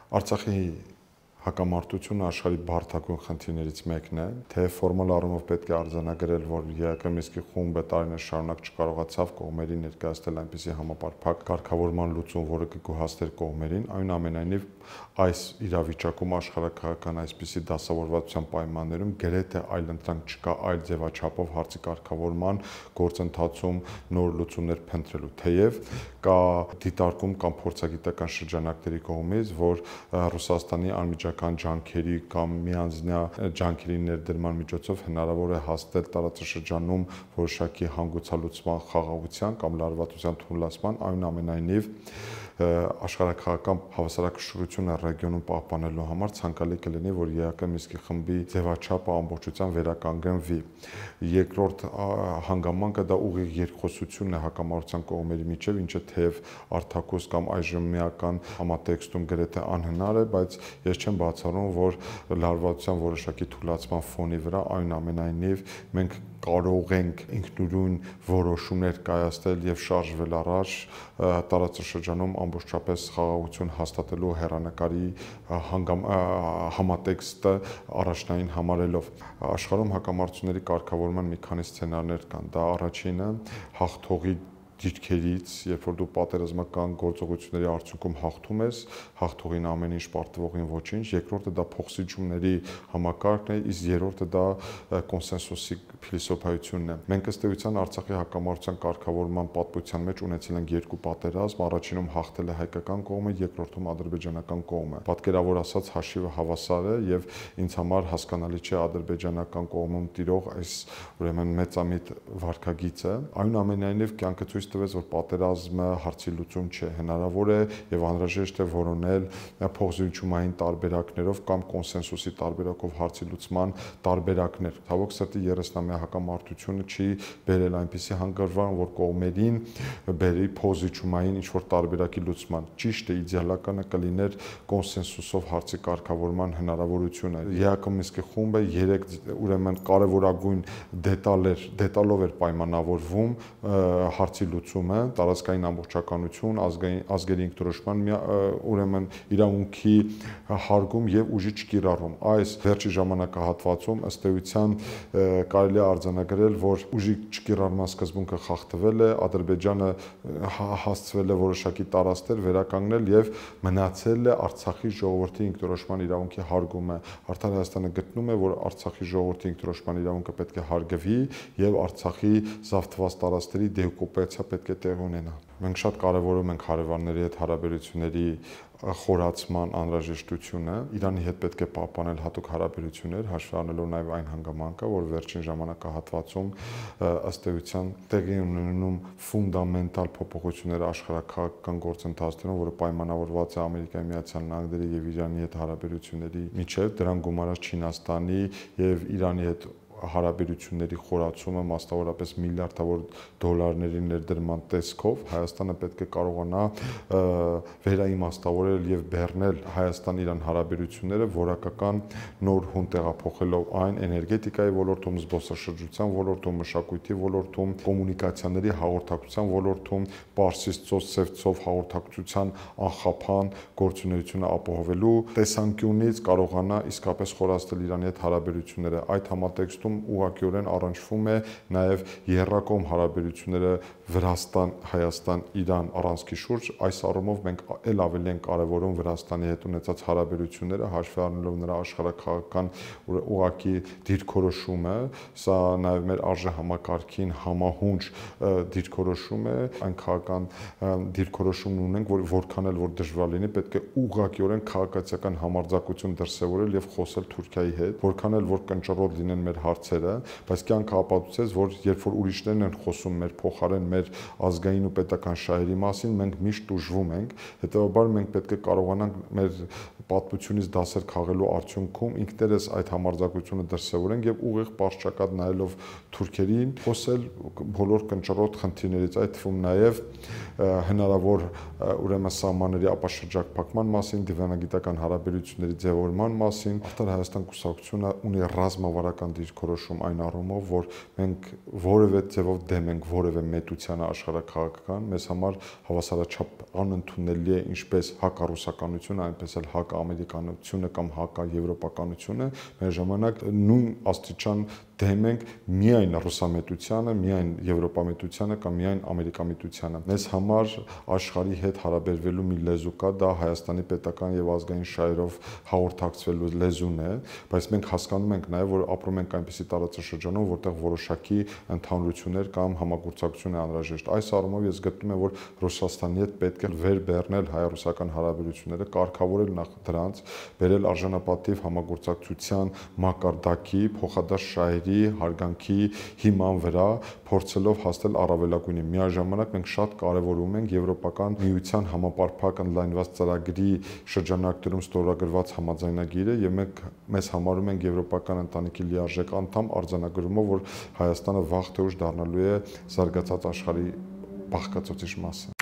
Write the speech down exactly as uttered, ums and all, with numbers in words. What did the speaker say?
Արցախի հակամարտությունը աշխարհի բարդագույն խնդիրներից մեկն է, թե ֆորմալ առումով պետք է արձանագրել, որ ԵԱԿ Մինսկի խումբը տարիներ շարունակ չկարողացավ կողմերին ներկայացնել այնպիսի համապարփակ կարգավորման լուծում, որը կգոհացներ կողմերին, այնուամենայնիվ այս իրավիճակում աշխարհակահական այսպիսի դասավորվածության պայմաններում գրեթե այլընտրանք չկա այլ ձևաչափով հարցի կարգավորման գործընթացում նոր լուծումներ փնտրելու, թեև կա դիտարկում կամ փորձագիտական շրջանակների կողմից, որ Ռուսաստանի անմիջական ջանքերի կամ միանձնյա ջանքերի ներդրման միջոցով հնարավոր է հասնել տարածաշրջանում որոշակի հանգուցալուծման խաղաղության կամ լարվածության թույլատման, այնուամենայնիվ աշխարհակահական հավասարակշռությունը ռեգիոնում պահպանելու համար ցանկալի կլինի, որ ԵԱԿ Մինսկի խմբի ձևաչափը ամբողջությամբ վերականգնվի։ Երկրորդ հանգամանքը դա ուղիղ երկխոսությունն է հակամարտության կողմերի միջև, ինչը թեև արտաքուստ կամ այժմեական համատեքստում գրեթե անհնար է, բայց ես չեմ բացառում, որ լարվածության որոշակի թույլատման ֆոնի վրա այնուամենայնիվ մենք կարող ենք ինքնուրույն որոշումներ կայացնել եւ շարժվել առաջ տարածաշրջանում ամբողջապես խաղաղություն հաստատելու հեռանկարի համատեքստը առաջնային համարելով։ Աշխարհում հակամարտությունների կարգավորման մի քանի սցենարներ կան։ Դա առաջինը հաղթողի դիրքերից, երբ որ դու պատերազմական գործողությունների արդյունքում հաղթում ես, հաղթողին ամեն ինչ, պարտվողին ոչինչ, երկրորդը դա փոխսիջումների համակարգն է, իսկ երրորդը դա կոնսենսուսի փիլիսոփայությունն է։ Մենք ըստ էության Արցախի հակամարտության կարգավորման պատմության մեջ ունեցել ենք երկու պատերազմ, առաջինում հաղթել է հայկական կողմը, երկրորդում ադրբեջանական կողմը։ Պատկերավոր ասած հաշիվը հավասար է եւ ինձ համար հասկանալի չէ ադրբեջանական կողմում տիրող այս ուրեմն մեծամիտ վարքագիծը, այնուամենայնիվ կյանքը ցույց տվեց, որ պատերազմը հարցի լուծում չէ, հնարավոր է եւ անհրաժեշտ է որոնել փոխզիջումային տարբերակներով կամ կոնսենսուսի տարբերակով հարցի լուծման տարբերակներ։ Ցավոք սրտի երեսնամյա հակամարտությունը չի բերել այնպիսի հանգրվան, որ կողմերին բերի փոխզիջումային ինչ-որ տարբերակի լուծման։ Ճիշտ է, իդեալականը կլիներ կոնսենսուսով հարցի կարգավորման հնարավորությունը։ ԵԱԿ Մինսկի խումբը երեք ուրեմն կարևորագույն դետալեր, դետալով էր պայմանավորվում հարցի լուծումը, տարածքային ամբողջականություն, ազգային ազգերի ինքնորոշման ուրեմն իրավունքի հարգում եւ ուժի չկիրառում։ Այս վերջի ժամանակահատվածում ըստ էության կարելի է արձանագրել, որ ուժի չկիրառման սկզբունքը խախտվել է, Ադրբեջանը հասցվել է որոշակի տարածքներ վերականգնել եւ մնացել է Արցախի ժողովրդի ինքնորոշման իրավունքի հարգումը։ Արդար Հայաստանը գտնում է, որ Արցախի ժողովրդի ինքնորոշման իրավունքը պետք է հարգվի եւ Արցախի զավթված տարածքների դեօկուպացիա պետք է տեղի ունենա։ Մենք շատ կարևորում ենք հարևանների հետ հարաբերությունների խորացման անհրաժեշտությունը։ Իրանի հետ պետք է պահպանել հատուկ հարաբերություններ, հաշվի առնելով նաև այն հանգամանքը, որ վերջին ժամանակահատվածում ըստ էության տեղի ունենում ֆունդամենտալ փոփոխություններ աշխարհակահաղական գործընթացներում, որը պայմանավորված է Ամերիկայի Միացյալ Նահանգների եւ Իրանի հետ հարաբերությունների միջև, դրան գումարած Չինաստանի եւ Իրանի հետ հարաբերությունների խորացումը մասնավորապես միլիարդավոր դոլարների ներդրման տեսքով Հայաստանը պետք է կարողանա վերաիմաստավորել եւ բեռնել Հայաստան-Իրան հարաբերությունները որակական նոր հուն տեղափոխելով այն էներգետիկայի ոլորտում, զբոսաշրջության ոլորտում, մշակույթի ոլորտում, կոմունիկացիաների հաղորդակցության ոլորտում, Պարսից ծոց Սև հաղորդակցության անխափան գործունեությունը ապահովելու տեսանկյունից կարողանա իսկապես խորացնել Իրանի հետ հարաբերությունները։ Այդ համատեքստում ուղղակիորեն առնչվում է նաև եռակողմ հարաբերությունները Վրաստան, Հայաստան, Իրան առանցքի շուրջ։ Այս առումով մենք ել ավելի ենք կարևորում Վրաստանի հետ ունեցած հարաբերությունները, հաշվի առնելով նրա աշխարհակահաղական ուղղակի դիրքորոշումը, սա նաև մեր արժեհամակարգին համահունչ դիրքորոշում է, այն քաղաքական դիրքորոշումն ունենք, որ որքան էլ որ դժվար լինի, պետք է ուղղակիորեն քաղաքացիական համարձակություն դրսևորել եւ խոսել Թուրքիայի հետ, որքան էլ որ կնճռոտ լինեն մեր հարցերը, բայց կյանքը ապացուցեց, որ երբ որ ուրիշներն են խոսում մեր փոխարեն մեր ազգային ու պետական շահերի մասին, մենք միշտ ուժվում ենք, հետեւաբար մենք պետք է կարողանանք մեր պատմությունից դասեր քաղելու արդյունքում ինքներս այդ համարձակությունը դրսևորենք եւ ուղիղ պարշճակատ նայելով թուրքերին խոսել բոլոր կնճռոտ խնդիրներից, այդ թվում նաեւ հնարավոր ուրեմն սահմանների ապաշրջակփակման մասին, դիվանագիտական հարաբերությունների ձևավորման մասին։ Արդար Հայաստան կուսակցությունը ունի ռազմավարական դիրքորոշում այն առումով, որ մենք որևէ ձևով դեմ ենք որևէ մետության միությանը աշխարհաքաղաքական, մեզ համար հավասարաչափ անընդունելի է ինչպես հակառուսականությունը, այնպես էլ հակաամերիկանությունը կամ հակաեվրոպականությունը, միաժամանակ նույն աստիճան դեմ ենք միայն ռուսամետությանը, միայն եվրոպամետությանը կամ միայն ամերիկամետությանը։ Մեզ համար աշխարհի հետ հարաբերվելու մի լեզու կա, դա Հայաստանի պետական եւ ազգային շահերով հաղորդակցվելու լեզուն է, բայց մենք հասկանում ենք նաեւ, որ ապրում ենք այնպիսի տարածաշրջանում, որտեղ որոշակի ընդհանրություններ կամ համագործակցություն է անհրաժեշտ։ Այս առումով ես գտնում եմ, որ Ռուսաստանի հետ պետք է վեր բեռնել հայ-ռուսական հարաբերությունները, կարգավորել նախ դրանց, բերել արժանապատիվ համագործակցության մակարդակի, փոխադարձ շահերի, հարգանքի հիման վրա, փորձելով հասնել առավելագույնի։ Միաժամանակ մենք շատ կարևորում ենք Եվրոպական միության համապարփակ ընդլայնված ծրագրի շրջանակներում ստորագրված համաձայնագիրը եւ մենք մեզ համարում ենք Եվրոպական ընտանիքի լիարժեք անդամ արձանագրումով, որ Հայաստանը վաղ թե ուշ դառնալու է զարգացած աշխարհի բաղկացուցիչ մասը։